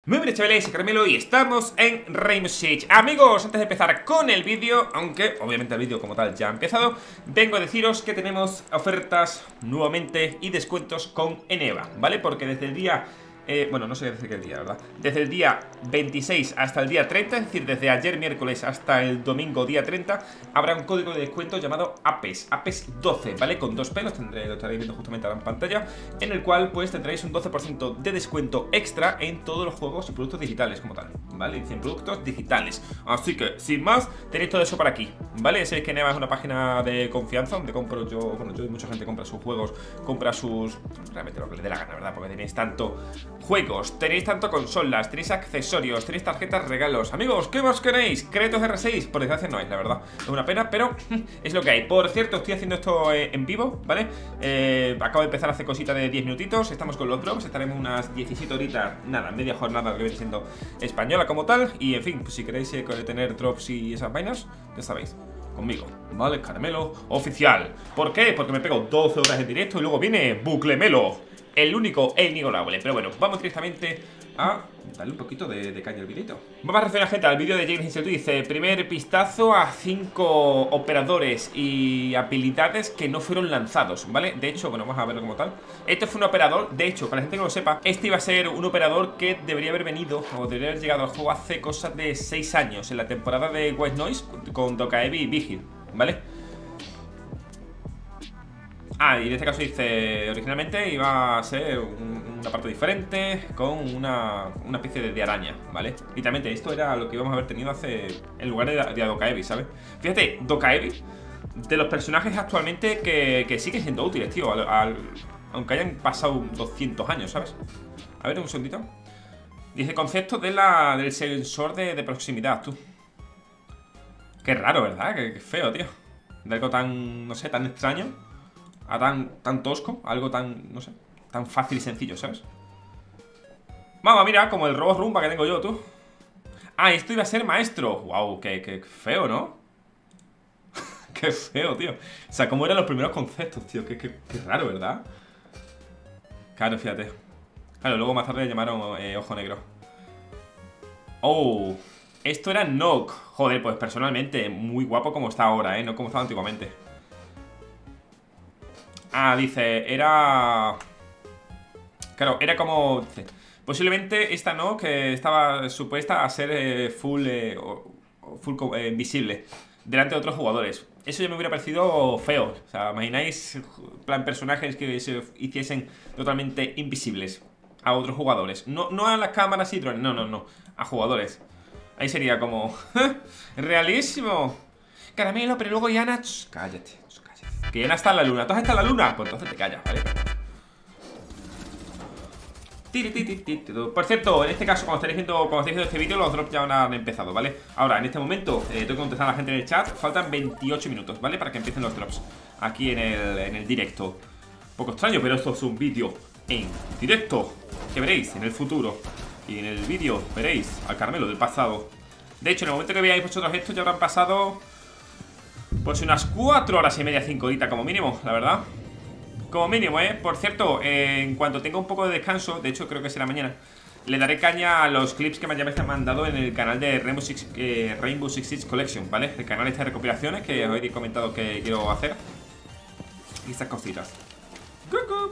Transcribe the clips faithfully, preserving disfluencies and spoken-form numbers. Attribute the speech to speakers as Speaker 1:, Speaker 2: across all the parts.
Speaker 1: Muy bien, chavales, soy Caramelo y estamos en Rainbow Six. Amigos, antes de empezar con el vídeo, aunque obviamente el vídeo como tal ya ha empezado, vengo a deciros que tenemos ofertas nuevamente y descuentos con Eneba, ¿vale? Porque desde el día... Eh, bueno, no sé desde qué día, ¿verdad? Desde el día veintiséis hasta el día treinta, es decir, desde ayer miércoles hasta el domingo día treinta, habrá un código de descuento llamado APES, APES doce, ¿vale? Con dos pelos, tendré, lo estaréis viendo justamente ahora en pantalla, en el cual pues tendréis un doce por ciento de descuento extra en todos los juegos y productos digitales como tal, ¿vale? Dicen productos digitales. Así que, sin más, tenéis todo eso por aquí, ¿vale? Sabéis que Eneba es una página de confianza donde compro yo, bueno, yo y mucha gente compra sus juegos, compra sus... realmente lo que le dé la gana, ¿verdad? Porque tenéis tanto... juegos, tenéis tanto consolas, tenéis accesorios, tenéis tarjetas regalos. Amigos, ¿qué más queréis? Créditos R seis, por desgracia no hay, la verdad. Es una pena, pero es lo que hay. Por cierto, estoy haciendo esto eh, en vivo, ¿vale? Eh, acabo de empezar hace cosita de diez minutitos. Estamos con los drops, estaremos unas diecisiete horitas, nada, media jornada que viene siendo española como tal. Y en fin, pues si queréis eh, tener drops y esas vainas, ya sabéis, conmigo, ¿vale? Caramelo oficial. ¿Por qué? Porque me pego doce horas en directo y luego viene Buclemelo, el único e inigualable. Pero bueno, vamos directamente a darle un poquito de, de caña al videito. Vamos a reaccionar, gente, al vídeo de James Hinchell. Dice: primer vistazo a cinco operadores y habilidades que no fueron lanzados, ¿vale? De hecho, bueno, vamos a verlo como tal. Este fue un operador, de hecho, para la gente que no lo sepa, este iba a ser un operador que debería haber venido o debería haber llegado al juego hace cosas de seis años, en la temporada de White Noise con Dokaebi y Vigil, ¿vale? Ah, y en este caso dice, originalmente iba a ser un, una parte diferente con una, una especie de, de araña, ¿vale? Literalmente esto era lo que íbamos a haber tenido hace, en lugar de, de Dokaebi, ¿sabes? Fíjate, Dokaebi, de los personajes actualmente que, que siguen siendo útiles, tío, al, al, aunque hayan pasado doscientos años, ¿sabes? A ver, un segundito. Dice, concepto de la, del sensor de, de proximidad, tú. Qué raro, ¿verdad? Qué, qué feo, tío. De algo tan, no sé, tan extraño a tan, tan tosco, algo tan, no sé, tan fácil y sencillo, ¿sabes? Vamos, mira, como el robot rumba que tengo yo, tú. Ah, esto iba a ser maestro. Wow, qué, qué feo, ¿no? Qué feo, tío. O sea, cómo eran los primeros conceptos, tío. Qué, qué, qué raro, ¿verdad? Claro, fíjate. Claro, luego más tarde le llamaron eh, Ojo Negro. Oh, esto era Nock. Joder, pues personalmente muy guapo como está ahora, ¿eh? No como estaba antiguamente. Ah, dice, era... Claro, era como... Dice, posiblemente esta no, que estaba supuesta a ser eh, full, eh, full eh, invisible delante de otros jugadores. Eso ya me hubiera parecido feo. O sea, imagináis, plan, personajes que se hiciesen totalmente invisibles a otros jugadores. No, no a las cámaras y drones, no, no, no, a jugadores. Ahí sería como... ¡realísimo! Caramelo, pero luego Yana... Cállate. Que Yana está en la luna. ¿Tú has estado en la luna? Pues entonces te callas, ¿vale? Por cierto, en este caso, cuando estéis viendo, cuando estéis viendo este vídeo, los drops ya han empezado, ¿vale? Ahora, en este momento, eh, tengo que contestar a la gente en el chat. Faltan veintiocho minutos, ¿vale? Para que empiecen los drops aquí en el, en el directo. Un poco extraño, pero esto es un vídeo en directo que veréis en el futuro. Y en el vídeo veréis al Caramelo del pasado. De hecho, en el momento que veáis vosotros esto, ya habrán pasado... pues unas cuatro horas y media, cinco horitas como mínimo, la verdad. Como mínimo, ¿eh? Por cierto, eh, en cuanto tenga un poco de descanso, de hecho creo que será mañana, le daré caña a los clips que me hayáis mandado en el canal de Rainbow Six, eh, Rainbow Six Siege Collection, ¿vale? El canal este de recopilaciones que os he comentado que quiero hacer. Y estas cositas. ¡Cucu!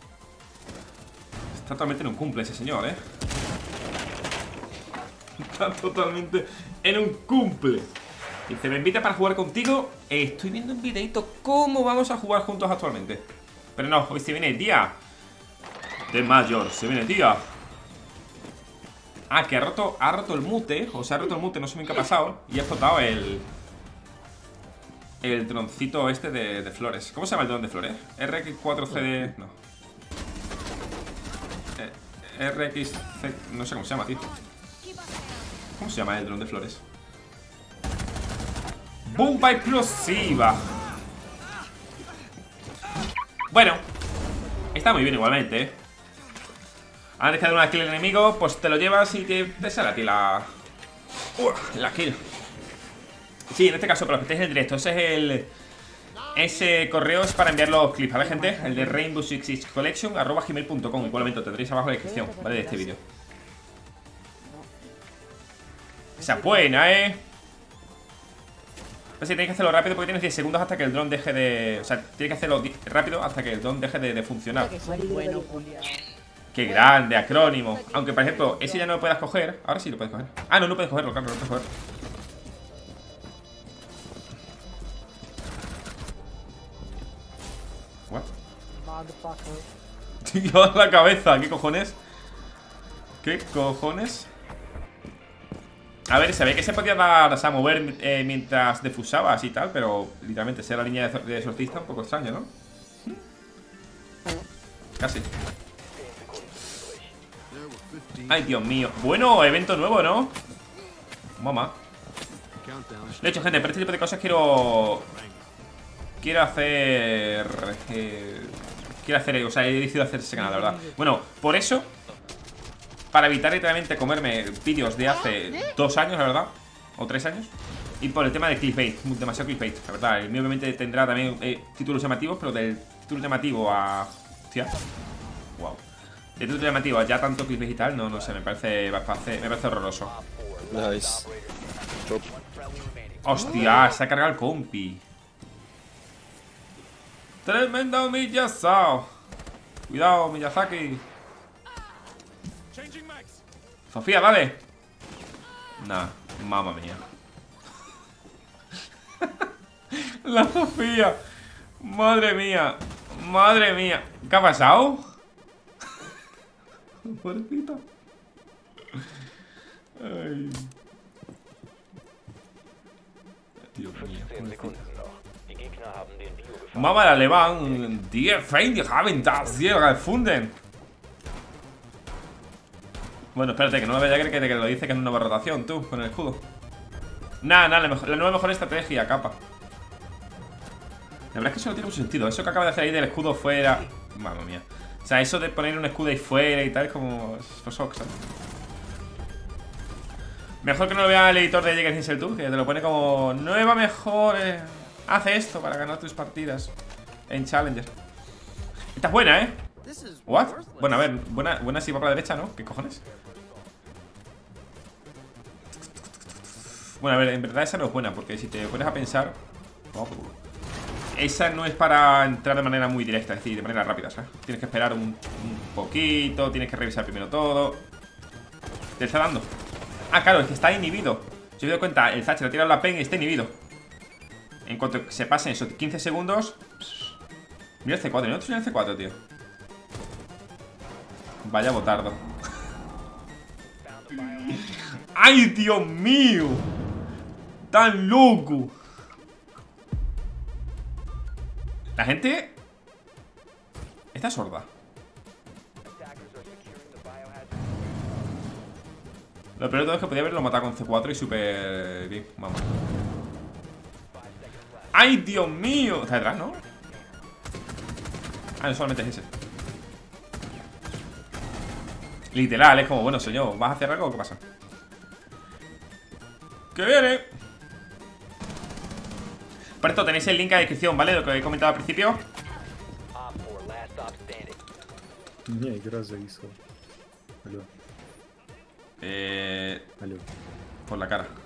Speaker 1: Está totalmente en un cumple ese señor, ¿eh? Está totalmente en un cumple. Dice, me invita para jugar contigo. eh, Estoy viendo un videito cómo vamos a jugar juntos actualmente. Pero no, hoy se viene el día de mayor, se viene el día. Ah, que ha roto, ha roto el mute. O sea, ha roto el mute, no sé bien qué ha pasado. Y ha explotado el El droncito este de, de flores. ¿Cómo se llama el dron de flores? R X cuatro C D... No eh, R X C... No sé cómo se llama, tío. ¿Cómo se llama el dron de flores? ¡Bomba explosiva! Bueno, está muy bien igualmente, ¿eh? Antes de dar una kill al enemigo, pues te lo llevas y te, te sale a ti la... Uh, la kill. Sí, en este caso, para los que estéis en directo, ese es el... Ese correo es para enviar los clips, ¿vale, gente? El de Rainbow Six Siege Collection, arroba gmail punto com. Igualmente lo tendréis abajo en la descripción, ¿vale? De este vídeo. Esa es buena, eh. Pero sí, tienes que hacerlo rápido porque tienes diez segundos hasta que el dron deje de... O sea, tienes que hacerlo rápido hasta que el dron deje de, de funcionar. Qué grande, acrónimo. Aunque, por ejemplo, ese ya no lo puedas coger. Ahora sí lo puedes coger. Ah, no, no puedes cogerlo, claro, no puedes cogerlo. What? Tío, la cabeza, ¿qué cojones? ¿Qué cojones? A ver, se ve que se podía dar, o sea, mover eh, mientras defusabas y tal, pero literalmente ser la línea de, de exorcista un poco extraño, ¿no? Casi. Ay, Dios mío. Bueno, evento nuevo, ¿no? Mamá. De hecho, gente, para este tipo de cosas quiero... Quiero hacer... Eh, quiero hacer... O sea, he decidido hacer ese canal, la verdad. Bueno, por eso... Para evitar literalmente comerme vídeos de hace dos años, la verdad. O tres años. Y por el tema de clickbait. Demasiado clickbait, la verdad. El mío obviamente tendrá también eh, títulos llamativos, pero del título llamativo a... Hostia. Wow. De título llamativo a ya tanto clickbait y tal, no, no sé, me parece, me parece, me parece horroroso.
Speaker 2: Nice. Top.
Speaker 1: Hostia, se ha cargado el compi. Tremendo Miyazaki. Cuidado, Miyazaki. Sofía, dale. Nah, mamma mía. La Sofía. Madre mía. Madre mía. ¿Qué ha pasado? Pobrecita. Ay. Dios mío. Mama, der Levan. Die Feinde haben das hier gefunden. Bueno, espérate, que no me vaya a creer que, que lo dice que es una nueva rotación, tú, con el escudo. Nada, nada, la, mejor, la nueva mejor estrategia, capa. La verdad es que eso no tiene mucho sentido. Eso que acaba de hacer ahí del escudo fuera. Madre mía. O sea, eso de poner un escudo ahí fuera y tal, es como... Pues, ¿sabes? Mejor que no lo vea el editor de Jäger Hinsel, tú, que te lo pone como... Nueva mejor... Eh, hace esto para ganar tus partidas en Challenger. Esta es buena, ¿eh? ¿What? Bueno, a ver, buena, buena si va para la derecha, ¿no? ¿Qué cojones? Bueno, a ver, en verdad esa no es buena, porque si te pones a pensar... Oh, esa no es para entrar de manera muy directa, es decir, de manera rápida, ¿sabes? Tienes que esperar un, un poquito, tienes que revisar primero todo. ¿Te está dando? Ah, claro, es que está inhibido. Si me doy cuenta, el Thatcher ha tirado la pen y está inhibido. En cuanto se pasen esos quince segundos... Mira el C cuatro, ¿no? ¿Tú el C cuatro, tío? Vaya botardo. ¡Ay, Dios mío! ¡Tan loco! La gente... Está sorda. Lo peor de todo es que podía haberlo matado con C cuatro y súper bien. Vamos. ¡Ay, Dios mío! Está detrás, ¿no? Ah, no, solamente es ese. Literal, es como, bueno, señor, ¿vas a hacer algo o qué pasa? ¡Que viene! Por esto tenéis el link en la descripción, ¿vale? Lo que he comentado al principio.
Speaker 3: Не, игра зависла. Алло.
Speaker 1: Eh...
Speaker 3: Алло.
Speaker 1: Por la cara.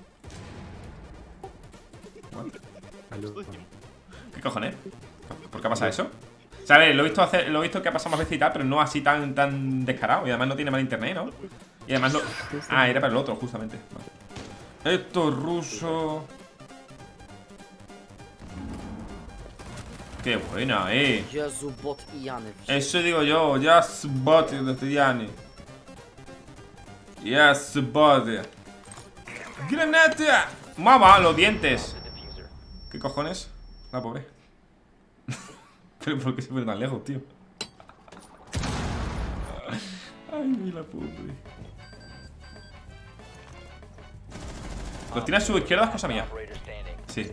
Speaker 3: Алло.
Speaker 1: ¿Qué cojones? ¿Por qué ha pasado eso? O sea, a ver, lo he visto hacer, lo he visto que ha pasado más veces y tal, pero no así tan, tan descarado. Y además no tiene mal internet, ¿no? Y además no... Ah, era para el otro, justamente. Vale. Esto es ruso. Qué buena, eh. Eso digo yo, Just Bot de Yanni. Yes, Bot. ¡Granata! ¡Mamá, los dientes! ¿Qué cojones? La pobre. Pero ¿por qué se pone tan lejos, tío? Ay, mira, pobre. Los tiene a su izquierda, es cosa mía. Sí.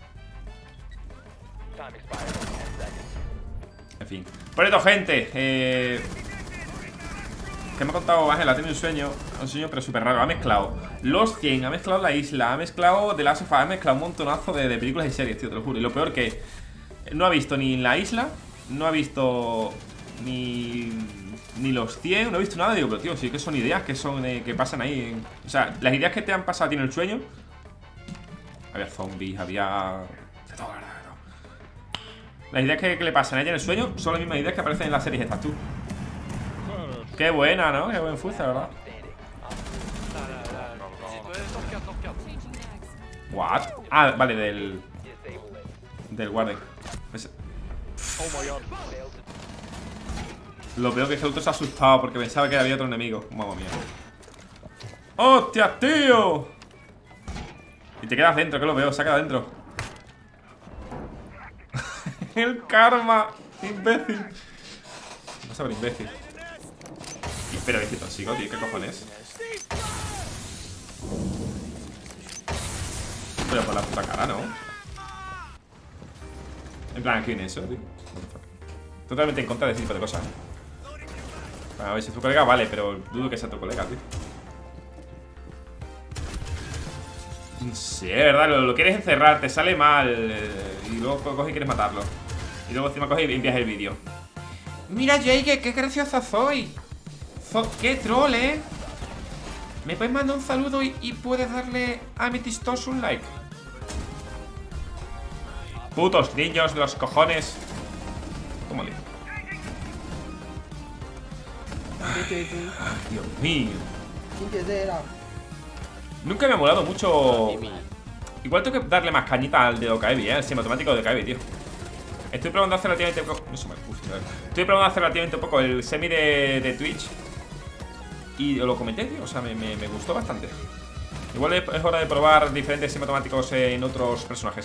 Speaker 1: En fin. Por esto, gente, eh... que me ha contado Ángel, ha tenido un sueño. Un sueño pero súper raro, ha mezclado Los cien, ha mezclado La Isla, ha mezclado The Last of Us, ha mezclado un montonazo de, de películas y series, tío, te lo juro. Y lo peor que no ha visto ni La Isla, no ha visto ni Ni los cien, no he visto nada. Digo, pero tío, sí que son ideas que son eh, que pasan ahí en... O sea, las ideas que te han pasado a ti en el sueño. Había zombies, había... De todo, ¿verdad? Las ideas que, que le pasan a ella en el sueño son las mismas ideas que aparecen en las series estas, tú. Qué buena, ¿no? Qué buen fuerza, ¿verdad? What? Ah, vale, del... Del guardia. Es... Lo peor que es que el otro se ha asustado porque pensaba que había otro enemigo. Mamma mía. ¡Hostia, tío! Y te quedas dentro, que lo veo, se ha quedado dentro. El karma, imbécil. No sabe, imbécil. Y espera, que tóxico, tío, ¿qué cojones? Pero por la puta cara, ¿no? En plan, ¿quién es eso, tío? Totalmente en contra de ese tipo de cosas. A ver, si es tu colega, vale, pero dudo que sea tu colega, tío. Sí, es verdad, lo, lo quieres encerrar, te sale mal eh, y luego coges y quieres matarlo. Y luego encima coges y envías el vídeo. Mira, Jake, qué graciosa soy. So, qué troll, ¿eh? ¿Me puedes mandar un saludo y, y puedes darle a mi tistoso un like? Putos niños de los cojones. Tómale. Ay, Dios mío. Nunca me ha molado mucho. Igual tengo que darle más cañita al de Okaebi, ¿eh? El semiautomático de Okaebi, tío. Estoy probando hacer relativamente poco. No se me uf, Estoy probando hacer relativamente poco el semi de, de Twitch. Y lo comenté, tío. O sea, me, me, me gustó bastante. Igual es hora de probar diferentes semiautomáticos en otros personajes.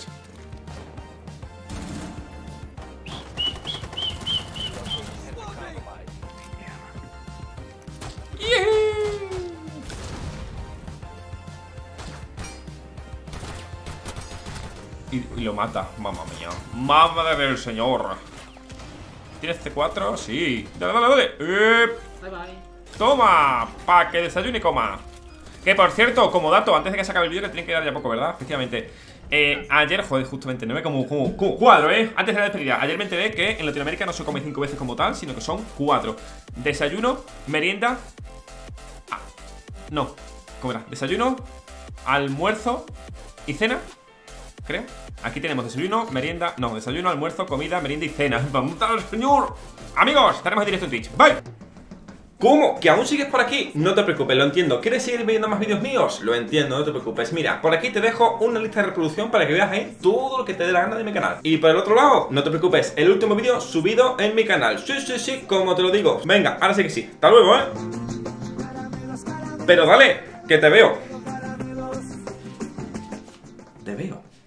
Speaker 1: Y, y lo mata, mamma mía. Madre del señor. ¿Tienes C cuatro? Sí. Dale, dale, dale. Eh.
Speaker 4: Bye bye.
Speaker 1: Toma, pa' que desayune y coma. Que por cierto, como dato, antes de que se acabe el vídeo, que tienen que dar ya poco, ¿verdad? Efectivamente. Eh, ayer, joder, justamente, no me como, como, como cuadro, ¿eh? Antes de la despedida, ayer me enteré que en Latinoamérica no se come cinco veces como tal, sino que son cuatro. Desayuno, merienda. Ah, no, ¿cómo era? Desayuno, almuerzo y cena. Creo. Aquí tenemos desayuno, merienda. No, desayuno, almuerzo, comida, merienda y cena. ¡Vamos al señor! Amigos, estaremos en directo en Twitch. ¡Bye! ¿Cómo? ¿Que aún sigues por aquí? No te preocupes, lo entiendo. ¿Quieres seguir viendo más vídeos míos? Lo entiendo, no te preocupes. Mira, por aquí te dejo una lista de reproducción para que veas ahí todo lo que te dé la gana de mi canal. Y por el otro lado, no te preocupes, el último vídeo subido en mi canal. Sí, sí, sí, como te lo digo. Venga, ahora sí que sí. Hasta luego, ¿eh? Pero dale, que te veo. Te veo.